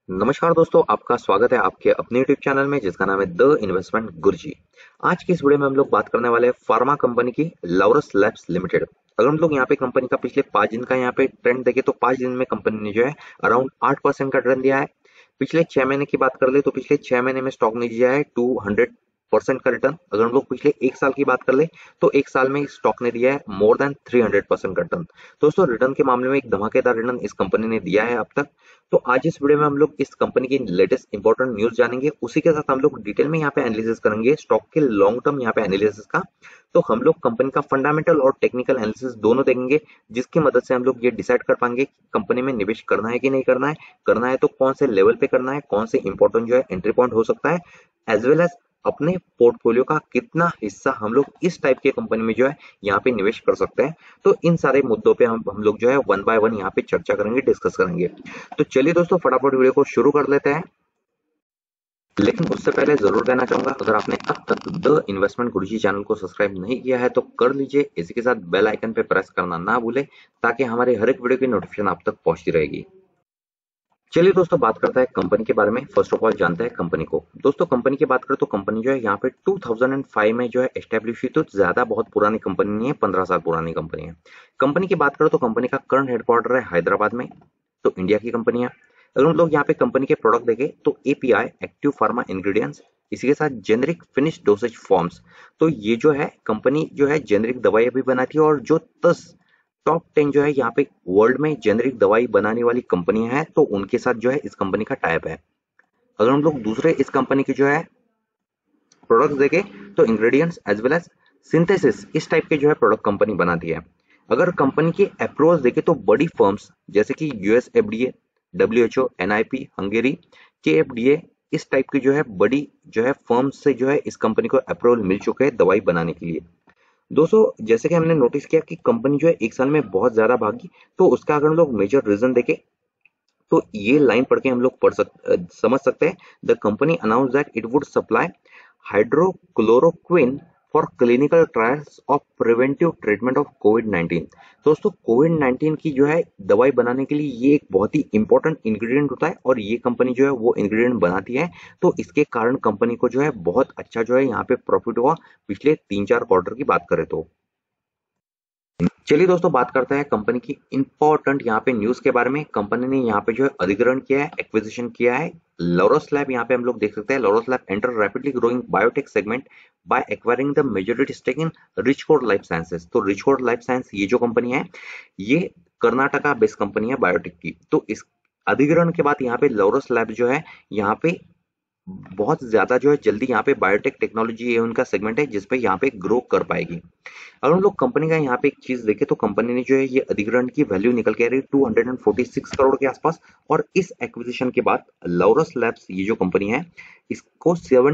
नमस्कार दोस्तों, आपका स्वागत है आपके अपने यूट्यूब चैनल में जिसका नाम है द इन्वेस्टमेंट गुरुजी। आज की इस वीडियो में हम लोग बात करने वाले हैं फार्मा कंपनी की लॉरस लैब्स लिमिटेड। अगर हम लोग यहाँ पे कंपनी का पिछले 5 दिन का यहाँ पे ट्रेंड देखें तो 5 दिन में कंपनी ने जो है अराउंड 8% का ट्रेंड दिया है। पिछले 6 महीने की बात कर ले तो पिछले 6 महीने में स्टॉक ने दिया है 200% का रिटर्न। अगर हम लोग पिछले 1 साल की बात कर ले तो 1 साल में स्टॉक ने दिया है मोर देन 300% का रिटर्न। दोस्तों, रिटर्न के मामले में एक धमाकेदार रिटर्न इस कंपनी ने दिया है अब तक। तो आज इस वीडियो में हम लोग इस कंपनी की लेटेस्ट इंपॉर्टेंट न्यूज जानेंगे, उसी के साथ हम लोग डिटेल में यहाँ पे एनालिसिस करेंगे स्टॉक के लॉन्ग टर्म यहाँ पे एनालिसिस का। तो हम लोग कंपनी का फंडामेंटल और टेक्निकल एनालिसिस दोनों देखेंगे, जिसकी मदद से हम लोग ये डिसाइड कर पाएंगे कि कंपनी में निवेश करना है कि नहीं करना है, करना है तो कौन से लेवल पे करना है, कौन से इंपॉर्टेंट जो है एंट्री पॉइंट हो सकता है, एज वेल एज अपने पोर्टफोलियो का कितना हिस्सा हम लोग इस टाइप की कंपनी में जो है यहाँ पे निवेश कर सकते हैं। तो इन सारे मुद्दों पे हम लोग जो है वन बाय वन यहाँ पे चर्चा करेंगे, डिस्कस करेंगे। तो चलिए दोस्तों, फटाफट वीडियो को शुरू कर लेते हैं। लेकिन उससे पहले जरूर कहना चाहूंगा, अगर आपने अब तक द इन्वेस्टमेंट गुरुजी चैनल को सब्सक्राइब नहीं किया है तो कर लीजिए। इसी के साथ बेल आइकन पे प्रेस करना ना भूले ताकि हमारे हर एक वीडियो की नोटिफिकेशन आप तक पहुंचती रहेगी। चलिए दोस्तों, बात करते हैं कंपनी के बारे में। फर्स्ट ऑफ ऑल जानते हैं कंपनी को। दोस्तों, कंपनी की बात करें तो कंपनी जो है यहाँ पे 2005 में जो है एस्टेब्लिश हुई, तो ज्यादा बहुत पुरानी कंपनी नहीं है, 15 साल पुरानी कंपनी है। कंपनी की बात करें तो कंपनी का करंट हेडक्वार्टर है हैदराबाद में, तो इंडिया की कंपनी है। अगर हम लोग यहाँ पे कंपनी के प्रोडक्ट देखें तो एपीआई एक्टिव फार्मा इंग्रेडिएंट्स, इसी के साथ जेनरिक फिनिश डोसेज फॉर्म्स। तो ये जो है कंपनी जो है जेनरिक दवाई भी बनाती है, और जो 10 टॉप 10 जो है यहाँ पे वर्ल्ड में जेनरिक दवाई बनाने वाली कंपनियां हैं, तो उनके साथ जो है इस कंपनी का टाइप है। अगर हम लोग दूसरे इस कंपनी की जो है प्रोडक्ट्स देखें तो ingredients as well as synthesis, इस टाइप के जो है प्रोडक्ट कंपनी बनाती है। अगर कंपनी के अप्रोच देखें तो बड़ी फर्म्स जैसे कि US FDA, WHO, NIP, Hungary, KFDA, इस टाइप की जो है बड़ी जो है फर्म्स से जो है इस कंपनी को अप्रूवल मिल चुके हैं दवाई बनाने के लिए। दोस्तों, जैसे कि हमने नोटिस किया कि कंपनी जो है 1 साल में बहुत ज्यादा भागी, तो उसका अगर हम लोग मेजर रीजन देखें तो ये लाइन पढ़ के हम लोग समझ सकते हैं। The company announce that it would supply hydroxychloroquine for clinical trials of preventive treatment of कोविड-19। दोस्तों, कोविड-19 की जो है दवाई बनाने के लिए ये एक बहुत ही इंपॉर्टेंट इंग्रेडिएंट होता है, और ये कंपनी जो है वो इंग्रेडिएंट बनाती है। तो इसके कारण कंपनी को जो है बहुत अच्छा जो है यहाँ पे प्रॉफिट हुआ पिछले 3-4 क्वार्टर की बात करें तो। चलिए दोस्तों, बात करते हैं कंपनी की इंपॉर्टेंट यहाँ पे न्यूज के बारे में। कंपनी ने यहाँ पे जो है अधिग्रहण किया है, एक्विजिशन किया है लॉरस लैब। यहाँ पे हम लोग देख सकते हैं Laurus lab enter rapidly growing biotech segment by acquiring the majority stake in Richcore life sciences. तो रिचकोड लाइफ साइंस ये जो कंपनी है, ये कर्नाटका बेस्ड कंपनी है बायोटेक की। तो इस अधिग्रहण के बाद यहाँ पे लॉरस लैब जो है यहाँ पे बहुत ज्यादा जो है जल्दी यहाँ पे बायोटेक टेक्नोलॉजी ये उनका सेगमेंट है जिसपे यहाँ पे ग्रो कर पाएगी। अगर हम लोग कंपनी का यहाँ पे एक चीज देखें तो कंपनी ने जो है ये अधिग्रहण की वैल्यू निकल के आ रही है 246 करोड़ के आसपास। और इस एक्विजिशन के बाद लॉरस लैब्स ये जो कंपनी है, इसको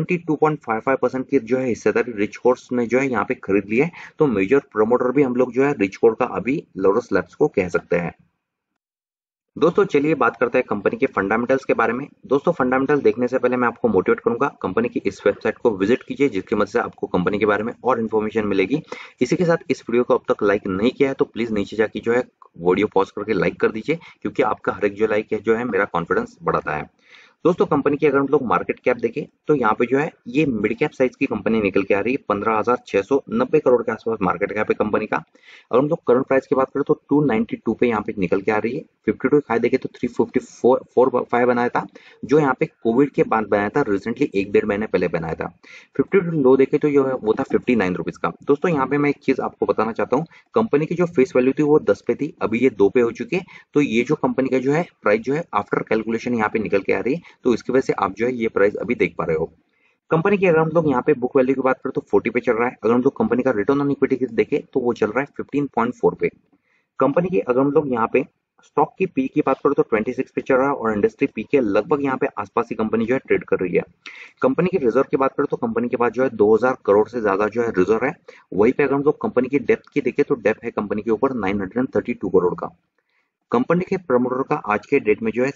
72.55% की जो है हिस्सेदारी रिच कोर्स ने जो है यहाँ पे खरीद ली है। तो मेजर प्रमोटर भी हम लोग जो है रिच कोर का अभी लॉरस लैब्स को कह सकते हैं। दोस्तों, चलिए बात करते हैं कंपनी के फंडामेंटल्स के बारे में। दोस्तों, फंडामेंटल देखने से पहले मैं आपको मोटिवेट करूंगा, कंपनी की इस वेबसाइट को विजिट कीजिए, जिसकी मदद से आपको कंपनी के बारे में और इन्फॉर्मेशन मिलेगी। इसी के साथ इस वीडियो को अब तक लाइक नहीं किया है तो प्लीज नीचे जाके जो है वीडियो पॉज करके लाइक कर दीजिए, क्योंकि आपका हर एक जो लाइक है जो है मेरा कॉन्फिडेंस बढ़ाता है। दोस्तों, कंपनी की अगर हम लोग मार्केट कैप देखें तो यहाँ पे जो है ये मिड कैप साइज की कंपनी निकल के आ रही है। 15,690 करोड़ के आसपास मार्केट कैप है कंपनी का। अगर हम लोग करंट प्राइस की बात करें तो 292 पे यहाँ पे निकल के आ रही है। 52 हाई देखे तो 354 बनाया था, जो यहाँ पे कोविड के बाद बनाया था, रिसेंटली 1-1.5 महीने पहले बनाया था। 52 लो देखे तो जो है वो था 59 रुपीज का। दोस्तों, यहाँ पे मैं एक चीज आपको बताना चाहता हूँ, कंपनी की जो फेस वैल्यू थी वो 10 पे थी, अभी ये 2 पे हो चुकी है। तो ये जो कंपनी का जो है प्राइस जो है आफ्टर कैलकुलेशन यहाँ पे निकल के आ रही है, तो इसकी वजह से आप जो है ये प्राइस अभी देख पा रहे हो। कंपनी की अगर हम लोग यहाँ पे बुक वैल्यू की बात करें तो 40 पे चल रहा है। अगर हम लोग कंपनी का रिटर्न ऑन इक्विटी देखें तो वो चल रहा है 15.4 पे। कंपनी की अगर हम लोग यहाँ पे स्टॉक की पी की बात करें तो 26 पे चल रहा है, और इंडस्ट्री पी के लगभग यहाँ पे आसपास ही कंपनी जो है ट्रेड कर रही है। कंपनी की रिजर्व की बात करें तो कंपनी के पास जो है 2000 करोड़ से ज्यादा जो है रिजर्व है। वहीं पे अगर हम लोग कंपनी की डेप्थ की देखें तो डेप्थ है कंपनी के ऊपर 932 करोड़ का। कंपनी के प्रमोटर का आज के डेट में जो है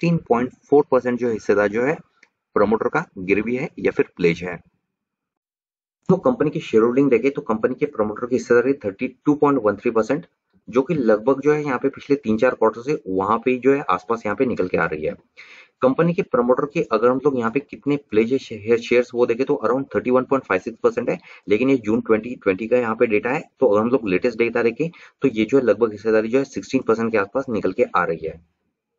16.4% जो हिस्सेदार जो है प्रमोटर का गिरवी है या फिर प्लेज है। तो कंपनी की शेयर होल्डिंग देखें तो कंपनी के प्रमोटर की हिस्सेदारी 32.13%, जो कि लगभग जो है यहाँ पे पिछले 3-4 क्वार्टर से वहां पे जो है आसपास यहाँ पे निकल के आ रही है। कंपनी के प्रमोटर के अगर हम लोग यहाँ पे कितने प्लेज शेयर्स वो देखें तो अराउंड 31.56% है, लेकिन ये जून 2020 का यहाँ पे डेटा है। तो अगर हम लोग लेटेस्ट डेटा देखें तो ये जो है लगभग हिस्सेदारी जो है 16% के आसपास निकल के आ रही है।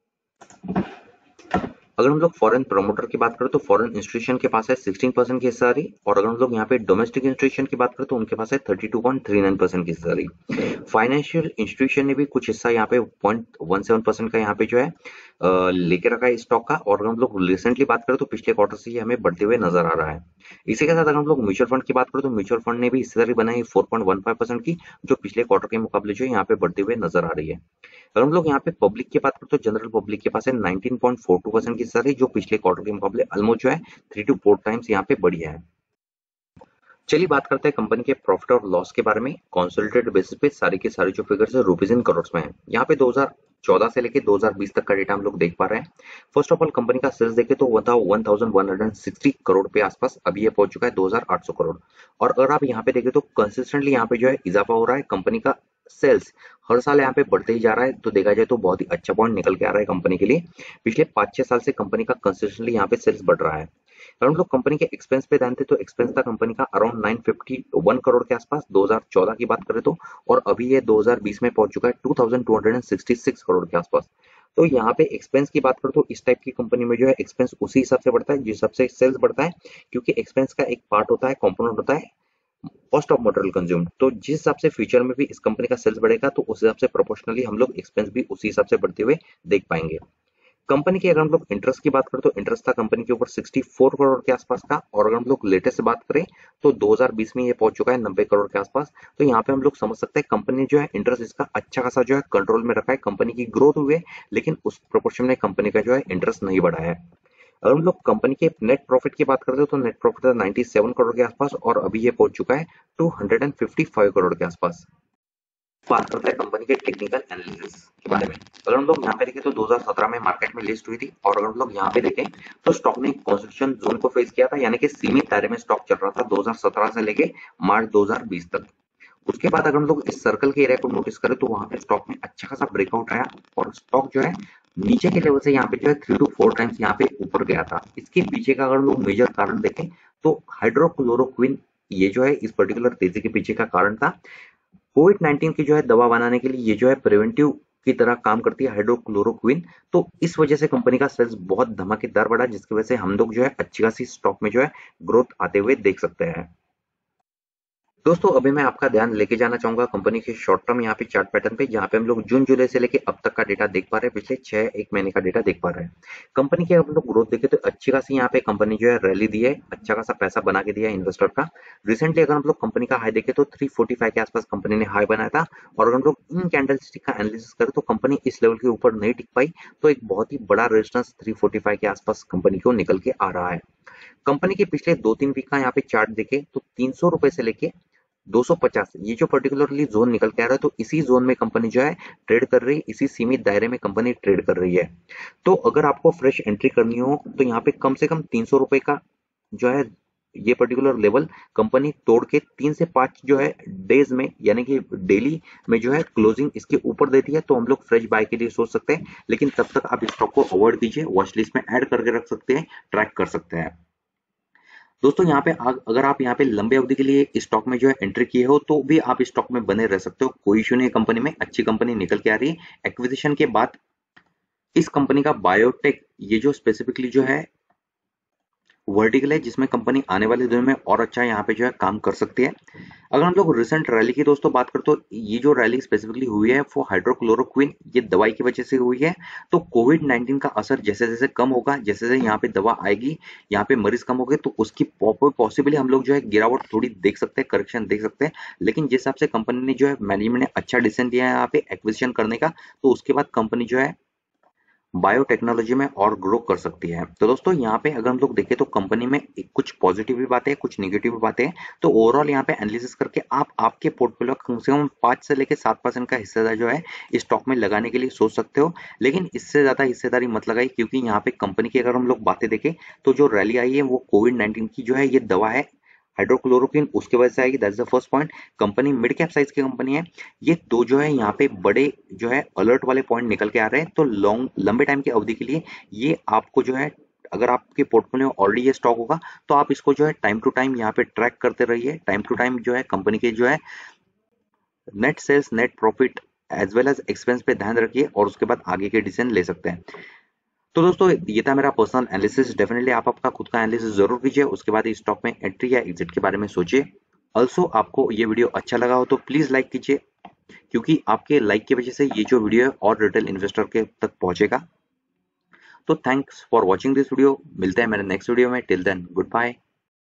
अगर हम लोग फॉरेन प्रमोटर की बात करें तो फॉरेन इंस्टीट्यूशन के पास है 16% की हिस्सेदारी, और अगर हम लोग यहाँ पे डोमेस्टिक इंस्टीट्यूशन की बात करें तो उनके पास है 32.39% की हिस्सेदारी। फाइनेंशियल इंस्टीट्यूशन ने भी कुछ हिस्सा यहाँ पे 0.17% का यहाँ पे जो है लेके रखा है स्टॉक का, और अगर हम लोग रिसेंटली बात करें तो पिछले क्वार्टर से ये हमें बढ़ते हुए नजर आ रहा है। इसी के साथ अगर हम लोग म्यूचुअल फंड की बात करें तो म्यूचुअल फंड ने भी हिस्सेदारी बनाई 4.15% की, जो पिछले क्वार्टर के मुकाबले जो है यहाँ पे बढ़ते हुए नजर आ रही है। अगर हम लोग यहाँ पे पब्लिक की बात करें तो जनरल पब्लिक के पास है 19.42% की हिस्सेदारी, जो पिछले क्वार्टर के मुकाबले ऑलमोस्ट जो है 3 to 4 टाइम्स यहाँ पे बढ़ी है। चलिए बात करते हैं कंपनी के प्रॉफिट और लॉस के बारे में। कंसोलिडेटेड बेसिस पे सारी की सारी जो फिगर्स है रुपीज इन करोड़ में है। यहाँ पे 2014 से लेके 2020 तक का डेटा हम लोग देख पा रहे हैं। फर्स्ट ऑफ ऑल कंपनी का सेल्स देखे तो वो था 1160 करोड़ पे आसपास, अभी ये पहुंच चुका है 2800 करोड़। और अगर आप यहाँ पे देखें तो कंसिस्टेंटली यहाँ पे जो है इजाफा हो रहा है कंपनी का। सेल्स हर साल यहाँ पे बढ़ते ही जा रहा है, तो देखा जाए तो बहुत ही अच्छा पॉइंट निकल के आ रहा है कंपनी के लिए। पिछले 5-6 साल से कंपनी का कंसिस्टेंटली यहाँ पे सेल्स बढ़ रहा है। अगर हम लोग कंपनी के एक्सपेंस पे ध्यान दें तो एक्सपेंस था कंपनी का अराउंड 951 करोड़ के आसपास 2014 की बात करें तो, और अभी ये 2020 में पहुंच चुका है 2266 करोड़ के आसपास। तो यहाँ पे एक्सपेंस की बात करें तो इस टाइप की कंपनी में जो है एक्सपेंस उसी हिसाब से बढ़ता है जिस हिसाब से सेल्स बढ़ता है, क्योंकि एक्सपेंस का एक पार्ट होता है, कंपोनेंट होता है कॉस्ट ऑफ मटेरियल कंज्यूम। तो जिस हिसाब से फ्यूचर में भी इस कंपनी का सेल्स बढ़ेगा तो उस हिसाब से प्रोपोर्शनली हम लोग एक्सपेंस भी उसी हिसाब से बढ़ते हुए देख पाएंगे। कंपनी की अगर हम लोग इंटरेस्ट की बात करें तो इंटरेस्ट था कंपनी के ऊपर 64 करोड़ के आसपास का, और अगर हम लोग लेटेस्ट बात करें तो 2020 में ये पहुंच चुका है 90 करोड़ के आसपास। तो यहाँ पे हम लोग समझ सकते हैं कंपनी जो है इंटरेस्ट इसका अच्छा खासा जो है कंट्रोल में रखा है। कंपनी की ग्रोथ हुई है लेकिन उस प्रोपोर्शन में कंपनी का जो है इंटरेस्ट नहीं बढ़ा है। अगर हम लोग कंपनी के नेट प्रॉफिट की बात करते हैं तो नेट प्रॉफिट था 97 करोड़ के आसपास, और अभी ये पहुंच चुका है 255 करोड़ के आसपास। बात करते हैं कंपनी के टेक्निकल एनालिसिस के बारे में। अगर हम लोग यहाँ पे देखें तो 2017 में मार्केट में लिस्ट हुई थी, और अगर हम लोग यहाँ पे देखें तो स्टॉक ने कॉन्स्टिट्यूशन जोन को फेस किया था, यानी कि सीमित दायरे में स्टॉक चल रहा था 2017 से लेके मार्च 2020 तक। उसके बाद अगर हम लोग इस सर्कल के एरिया को नोटिस करें तो वहां पे स्टॉक में अच्छा खासा ब्रेकआउट आया, और स्टॉक जो है नीचे के लेवल से यहाँ पे जो है 3 to 4 टाइम्स यहाँ पे ऊपर गया था। इसके पीछे का अगर हम लोग मेजर कारण देखें तो हाइड्रोक्लोरोक्विन ये जो है इस पर्टिकुलर तेजी के पीछे का कारण था। कोविड-19 की जो है दवा बनाने के लिए ये जो है प्रिवेंटिव की तरह काम करती है हाइड्रोक्लोरोक्विन। तो इस वजह से कंपनी का सेल्स बहुत धमाकेदार बढ़ा, जिसकी वजह से हम लोग जो है अच्छी खासी स्टॉक में जो है ग्रोथ आते हुए देख सकते हैं। दोस्तों अभी मैं आपका ध्यान लेके जाना चाहूंगा कंपनी के शॉर्ट टर्म यहाँ पे चार्ट पैटर्न पे, जहाँ पे हम लोग जून जुलाई से लेके अब तक का डेटा देख पा रहे हैं, पिछले 6-1 महीने का डेटा देख पा रहे हैं। कंपनी के हम लोग ग्रोथ देखे तो अच्छी खासी यहाँ पे कंपनी जो है रैली दी है, अच्छा खासा पैसा बना के दिया है इन्वेस्टर का। रिसेंटली अगर हम लोग कंपनी का हाई देखे तो 345 के आसपास कंपनी ने हाई बनाया था, और अगर हम लोग इन कैंडलस्टिक का एनालिसिस करें तो कंपनी इस लेवल के ऊपर नहीं टिक पाई, तो एक बहुत ही बड़ा रेजिस्टेंस 345 के आसपास कंपनी को निकल के आ रहा है। कंपनी के पिछले 2-3 वीक का यहाँ पे चार्ट देखे तो 300 रुपए से लेके 250 ये जो पर्टिकुलरली जोन निकल के आ रहा है, तो इसी जोन में कंपनी जो है ट्रेड कर रही है, इसी सीमित दायरे में कंपनी ट्रेड कर रही है। तो अगर आपको फ्रेश एंट्री करनी हो तो यहाँ पे कम से कम 300 रुपए का जो है ये पर्टिकुलर लेवल कंपनी तोड़ के 3 से 5 जो है डेज में, यानी कि डेली में जो है क्लोजिंग इसके ऊपर देती है, तो हम लोग फ्रेश बाय के लिए सोच सकते हैं। लेकिन तब तक आप स्टॉक को अवॉइड कीजिए, वॉच लिस्ट में ऐड करके रख सकते हैं, ट्रैक कर सकते हैं। दोस्तों यहाँ पे अगर आप यहाँ पे लंबे अवधि के लिए स्टॉक में जो है एंट्री किए हो तो भी आप स्टॉक में बने रह सकते हो, कोई इशू नहीं। कंपनी में अच्छी कंपनी निकल के आ रही है। एक्विजिशन के बाद इस कंपनी का बायोटेक ये जो स्पेसिफिकली जो है वर्टिकल है, जिसमें कंपनी आने वाले दिनों में और अच्छा यहाँ पे जो है काम कर सकती है। अगर हम लोग रिसेंट रैली की दोस्तों बात करें तो ये जो रैली स्पेसिफिकली हुई है वो हाइड्रोक्लोरोक्विन ये दवाई की वजह से हुई है। तो कोविड-19 का असर जैसे जैसे कम होगा, जैसे जैसे यहाँ पे दवा आएगी, यहाँ पे मरीज कम हो गए, तो उसकी पॉसिबली हम लोग जो है गिरावट थोड़ी देख सकते हैं, करेक्शन देख सकते हैं। लेकिन जिस हिसाब से कंपनी ने जो है मैनेजमेंट ने अच्छा डिसीजन लिया है यहाँ पे एक्विजिशन करने का, तो उसके बाद कंपनी जो है बायोटेक्नोलॉजी में और ग्रो कर सकती है। तो दोस्तों यहाँ पे अगर हम लोग देखें तो कंपनी में कुछ पॉजिटिव भी बातें हैं, कुछ निगेटिव भी बातें हैं। तो ओवरऑल यहाँ पे एनालिसिस करके आप आपके पोर्टफोलियो कम से कम 5 से लेकर 7% का हिस्सेदार जो है स्टॉक में लगाने के लिए सोच सकते हो, लेकिन इससे ज्यादा हिस्सेदारी मत लगाई, क्योंकि यहाँ पे कंपनी की अगर हम लोग बातें देखें तो जो रैली आई है वो कोविड-19 की जो है ये दवा है हाइड्रोक्लोरोक्विन उसके वजह से आएगी, that's the first point. Company mid cap size की कंपनी है। ये दो जो है यहाँ पे बड़े जो है अलर्ट वाले पॉइंट निकल के आ रहे हैं। तो लॉन्ग लंबे टाइम की अवधि के लिए ये आपको जो है, अगर आपके पोर्टफोलियो में ऑलरेडी ये स्टॉक होगा तो आप इसको जो है टाइम टू टाइम यहाँ पे ट्रैक करते रहिए। टाइम टू टाइम जो है कंपनी के जो है net sales, net profit as well as expense पे ध्यान रखिए और उसके बाद आगे के डिसीजन ले सकते हैं। तो दोस्तों ये था मेरा पर्सनल एनालिसिस। डेफिनेटली आप आपका खुद का एनालिसिस जरूर कीजिए, उसके बाद इस स्टॉक में एंट्री या एग्जिट के बारे में सोचिए। ऑल्सो आपको ये वीडियो अच्छा लगा हो तो प्लीज लाइक कीजिए, क्योंकि आपके लाइक की वजह से ये जो वीडियो है और रिटेल इन्वेस्टर के तक पहुंचेगा। तो thanks for watching this video, मिलते हैं मेरे नेक्स्ट वीडियो में। Till then good bye.